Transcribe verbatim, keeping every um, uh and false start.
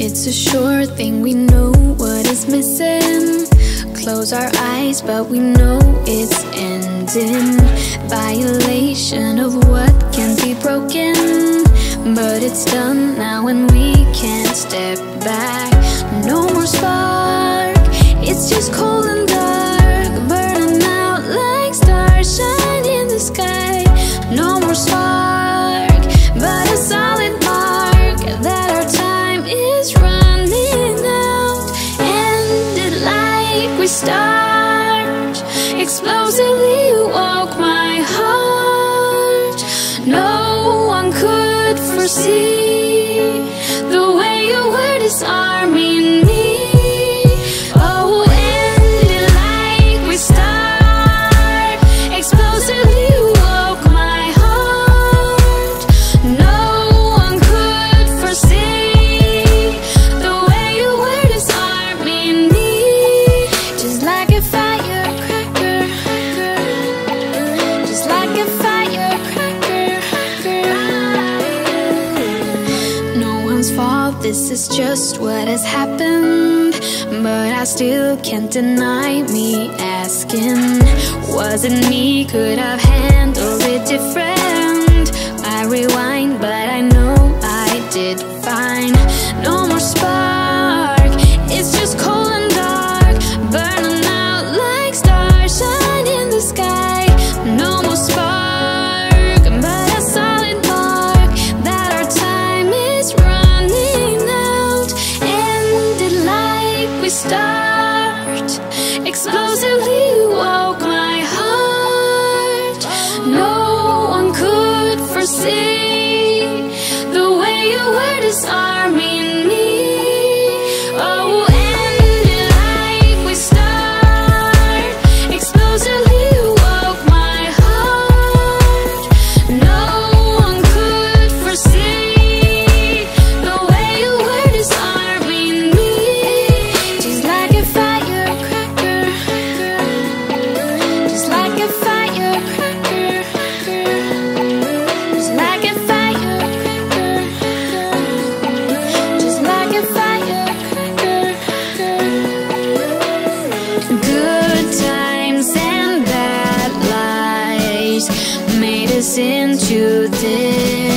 It's a sure thing, we know what is missing. Close our eyes, but we know it's ending. Violation of what can be broken, but it's done now and we can't step back. No more spark, it's just cold and dark, burning out like stars shine in the sky. No more spark, but a solid mark that our time is running out. Ended like we start, explosively you woke my heart. No one could foresee the way you were disarming me. Oh, ended like we start, explosively you woke my heart. No one could foresee the way you were disarming me. Just like a firecracker, just like a firecracker. No one's fault, this is just what has happened, but I still can't deny me asking, was it me? Could I've handled it different? I rewind, but I know I did fine. No more spark, it's just cold and dark, burning out like stars shine in the sky. No more spark, but a solid mark that our time is running out. Ended like we start, explosively you woke my heart. No one could foresee the way you were disarming me. Oh, ended like we start, explosively you woke my heart. No one could foresee the way you were disarming me. Just like a firecracker, just like a firecracker, just like a firecracker, just like a firecracker. Good times and bad lives made us into this.